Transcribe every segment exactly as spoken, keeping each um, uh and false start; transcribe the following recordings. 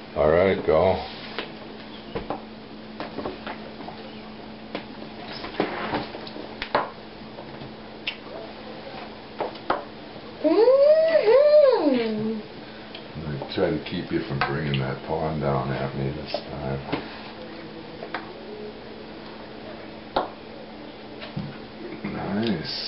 Alright, go. Mm-hmm. I'm going to try to keep you from bringing that pawn down at me this time. Nice.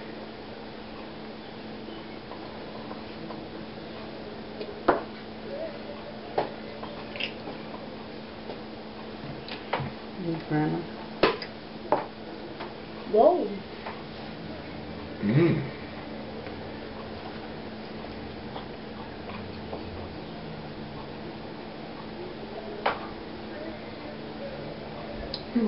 Grandma. Whoa. Mmm. Hmm.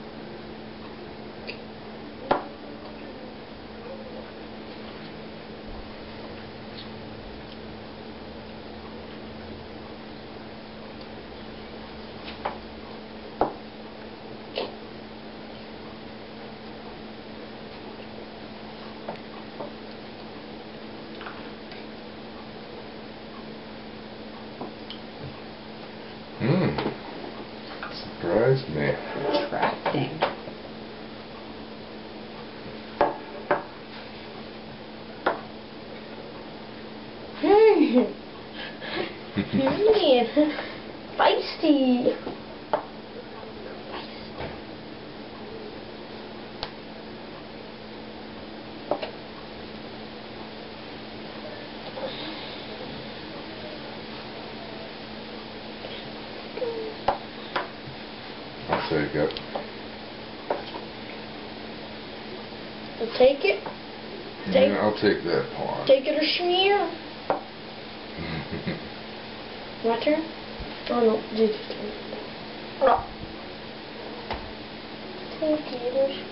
Hmm. Surprised me. Attracting. Hmm. Feisty. I'll take it. I'll take it. Take, Yeah, I'll take that pawn. take it or smear. My turn? Oh no, Gigi's turn. Oh. Take it or smear.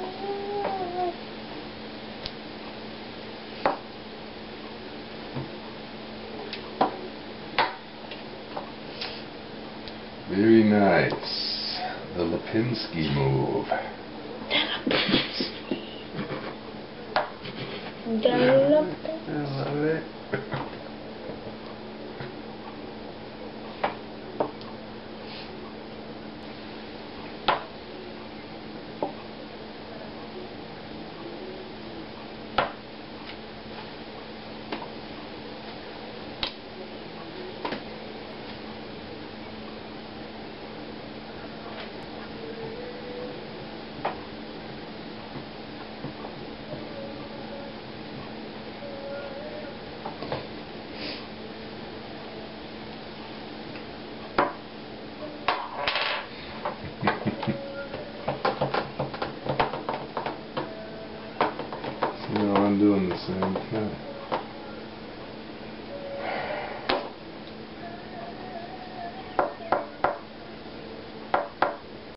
Very nice. The Lipinski move. I love it. You know, I'm doing the same thing.